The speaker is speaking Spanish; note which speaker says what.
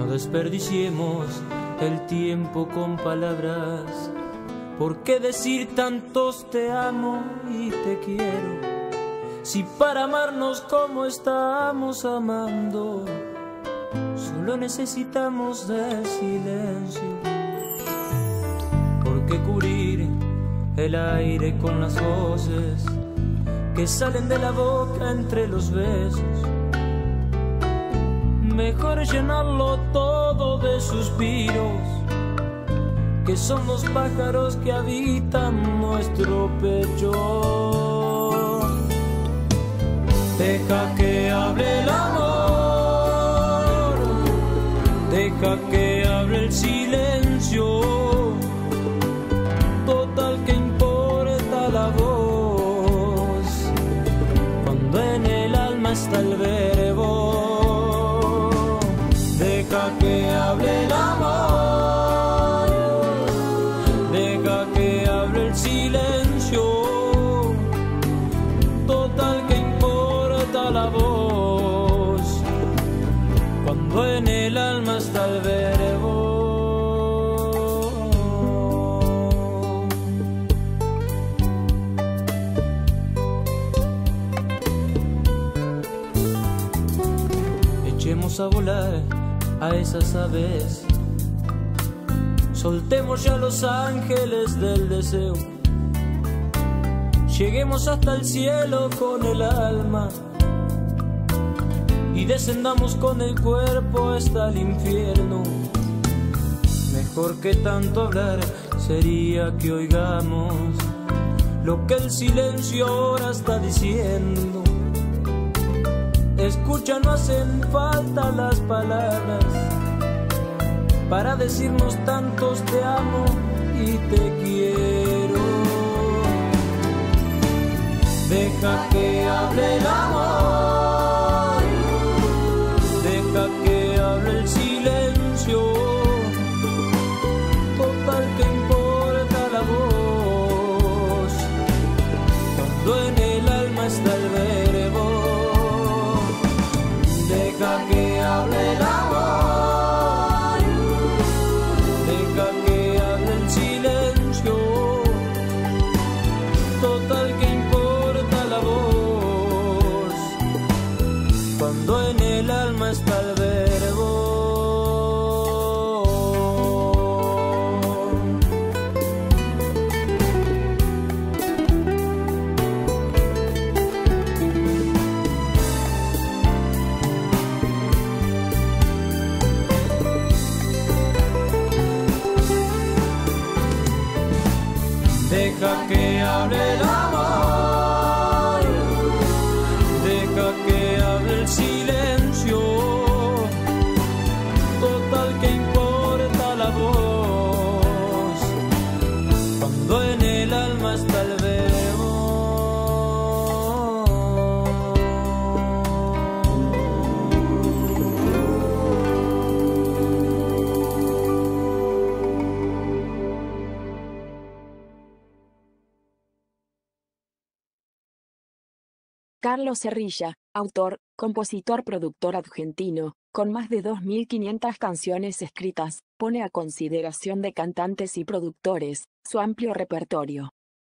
Speaker 1: desperdiciemos el tiempo con palabras. ¿Por qué decir tantos te amo y te quiero? Si para amarnos como estamos amando, solo necesitamos de silencio. ¿Por qué cubrir el aire con las voces que salen de la boca entre los besos? Mejor llenarlo todo de suspiros, que son los pájaros que habitan nuestro pecho. Deja que hable el amor, deja que hable el silencio. Total, que importa la voz cuando en el alma está el verbo. Deja que hable el amor, deja que hable el silencio. Total, que importa la voz cuando en el alma está el verbo. Echemos a volar a esas aves, soltemos ya los ángeles del deseo, lleguemos hasta el cielo con el alma y descendamos con el cuerpo hasta el infierno. Mejor que tanto hablar sería que oigamos lo que el silencio ahora está diciendo. Escucha, no hacen falta las palabras para decirnos tantos te amo y te quiero. Deja que hable el amor, deja que hable el silencio. Total, que importa la voz cuando en el alma está el verbo. Deja que hable el amor, deja que hable el silencio. Total, que importa la voz cuando en el alma está el verbo. Deja que hable el amor, deja que hable el silencio. Total, que importa la voz cuando en el alma está el verbo.
Speaker 2: Carlos Cerrilla, autor, compositor, productor argentino, con más de 2.500 canciones escritas, pone a consideración de cantantes y productores su amplio repertorio.